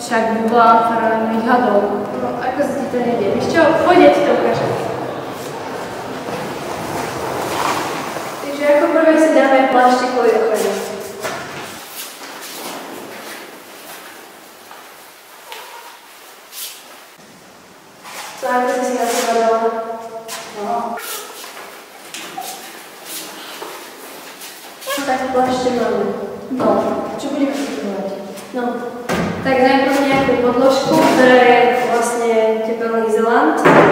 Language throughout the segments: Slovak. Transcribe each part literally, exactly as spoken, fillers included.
Však by bola paralelných hadov. No, ako sa ti to nejde? Víš čo? Poď, ti to ukážem. Takže ako prvé si dáme pláštikový ochranu. To ako si si na seba dala? No. Tak plášte máme. No, čo budeme potrebovať? No, tak najprv nejakú podložku, ktorá je vlastne tepelný izolant.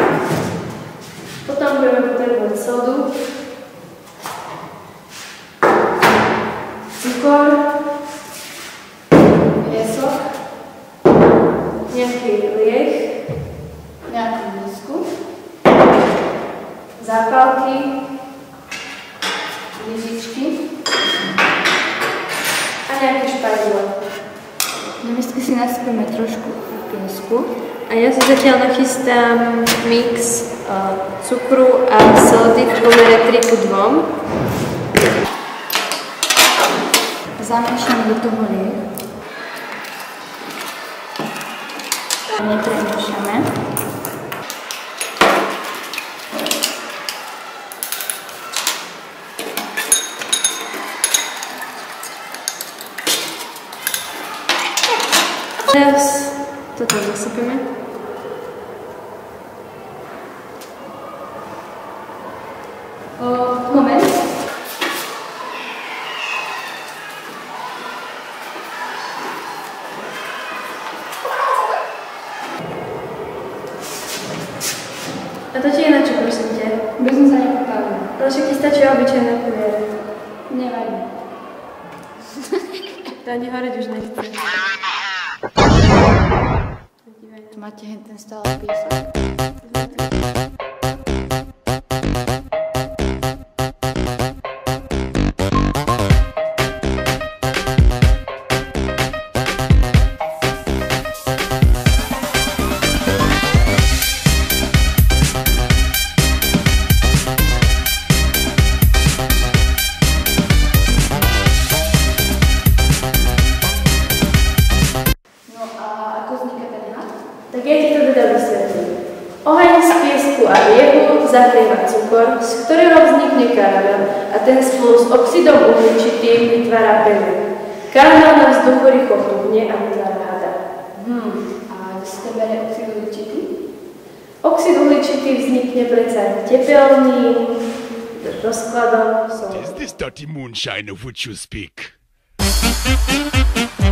Potom budeme potrebovať sodu, cukor, piesok, nejaký lieh, Nejakú misku, zápalky, lyžičky. a nejaké špajidlo. Do misky si nasypeme trošku piesku. A ja si zatiaľ nachystám mix uh, cukru a sody v pomere tri ku dvom. Zamiešame do toho lieh. Nepremiešame. Teraz toto zasypeme. O, moment. A to ti je na čo, prosím ťa? By som sa nepopálila. Ale však ti stačí obyčajná kuliera. Nevadí. To ani horeť už nechce. Tu máte hen ten stále piesok. Tak ja ti to teda vysvetlím. Oheň z piesku a liehu zakrýva cukor, z ktorého vznikne karamel a ten spolu s oxidom uhličitým vytvára penu. Karamel na vzduchu rýchlo chudne a vytvára hada. Hmm. A kde sa to bere oxid uhličitý? Oxid uhličitý vznikne predsa tepelným rozkladom soli. Is this dirty moonshine of which you speak?